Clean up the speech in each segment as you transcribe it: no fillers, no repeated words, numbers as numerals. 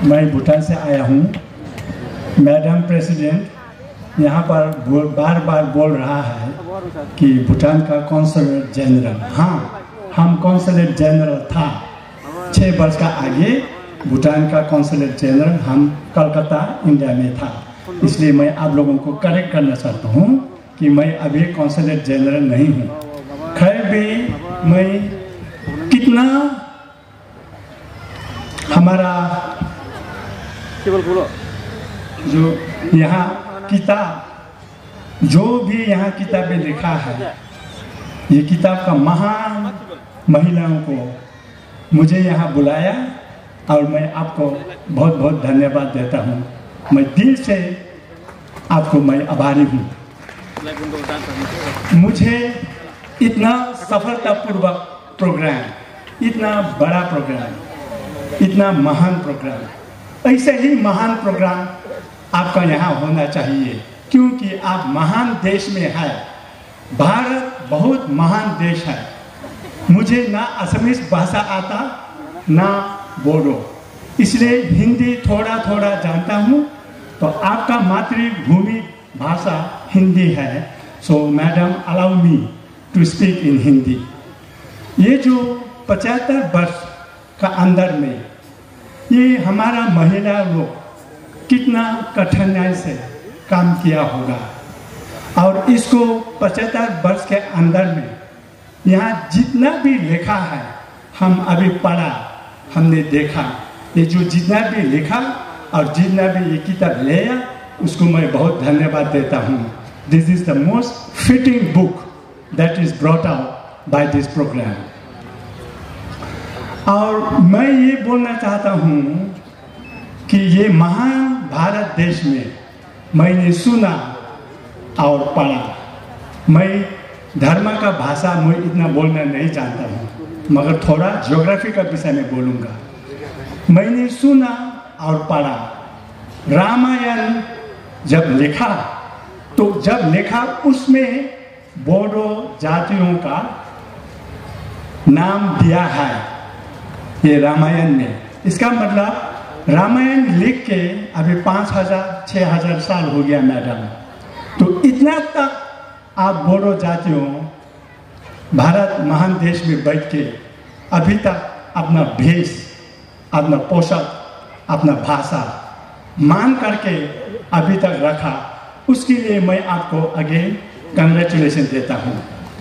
मैं भूटान से आया हूँ। मैडम प्रेसिडेंट यहाँ पर बार बार बोल रहा है कि भूटान का कॉन्सुलेट जनरल, हाँ हम कॉन्सुलेट जनरल था 6 वर्ष का आगे भूटान का कॉन्सुलेट जनरल हम कलकत्ता इंडिया में था। इसलिए मैं आप लोगों को करेक्ट करना चाहता हूँ कि मैं अभी कॉन्सुलेट जनरल नहीं हूँ। खैर भी मैं कितना हमारा जो यहाँ किताब जो भी यहाँ किताबें लिखा है, ये किताब का महान महिलाओं को मुझे यहाँ बुलाया और मैं आपको बहुत बहुत धन्यवाद देता हूँ। मैं दिल से आपको मैं आभारी हूँ। मुझे इतना सफलतापूर्वक प्रोग्राम, इतना बड़ा प्रोग्राम, इतना महान प्रोग्राम, ऐसे ही महान प्रोग्राम आपका यहाँ होना चाहिए, क्योंकि आप महान देश में है। भारत बहुत महान देश है। मुझे ना असमीज भाषा आता ना बोडो, इसलिए हिंदी थोड़ा थोड़ा जानता हूँ। तो आपका मातृभूमि भाषा हिंदी है, so madam allow me to speak in Hindi. ये जो 75 वर्ष का अंदर में ये हमारा महिला लोग कितना कठिनाई से काम किया होगा, और इसको 75 वर्ष के अंदर में यहाँ जितना भी लिखा है हम अभी पढ़ा, हमने देखा। ये जो जितना भी लिखा और जितना भी ये किताब लिया उसको मैं बहुत धन्यवाद देता हूँ। This is the most fitting book that is brought out by this programme. और मैं ये बोलना चाहता हूँ कि ये महान भारत देश में मैंने सुना और पढ़ा। मैं धर्म का भाषा मैं इतना बोलना नहीं जानता हूँ, मगर थोड़ा ज्योग्राफी का विषय में बोलूँगा। मैंने सुना और पढ़ा। रामायण जब लिखा तो जब लिखा उसमें बोडो जातियों का नाम दिया है ये रामायण में। इसका मतलब रामायण लिख के अभी 5000-6000 साल हो गया मैडम। तो इतना तक आप बोडो जातियों भारत महान देश में बैठ के अभी तक अपना भेष, अपना पोशाक, अपना भाषा मान करके अभी तक रखा, उसके लिए मैं आपको अगेन कंग्रेचुलेशन देता हूँ।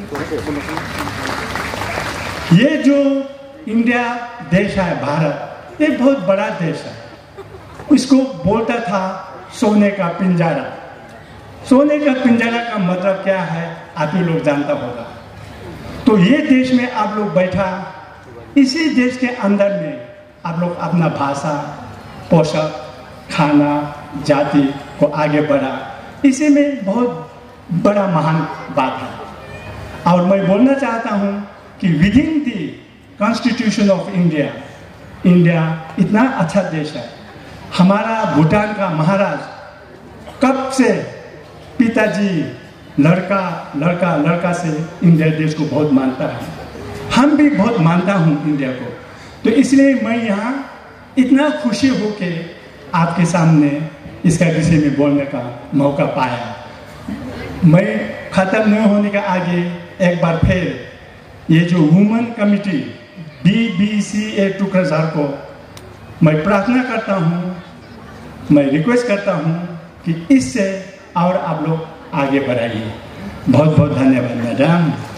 ये जो इंडिया देश है, भारत, ये बहुत बड़ा देश है। इसको बोलता था सोने का पिंजरा। सोने का पिंजरा का मतलब क्या है आप ही लोग जानता होगा। तो ये देश में आप लोग बैठा, इसी देश के अंदर में आप लोग अपना भाषा, पोशाक, खाना, जाति को आगे बढ़ा। इसी में बहुत बड़ा महान बात है। और मैं बोलना चाहता हूँ कि within the constitution of India, India इतना अच्छा देश है। हमारा भूटान का महाराज कब से पिताजी लड़का लड़का लड़का से इंडिया देश को बहुत मानता है। हम भी बहुत मानता हूँ इंडिया को। तो इसलिए मैं यहाँ इतना खुशी हो के आपके सामने इसका विषय में बोलने का मौका पाया। मैं ख़त्म नहीं होने का आगे एक बार फिर ये जो वुमेन कमिटी BBCA टुकड़ाझार को मैं प्रार्थना करता हूँ, मैं रिक्वेस्ट करता हूँ कि इससे और आप लोग आगे बढ़ाइए। बहुत बहुत धन्यवाद मैडम।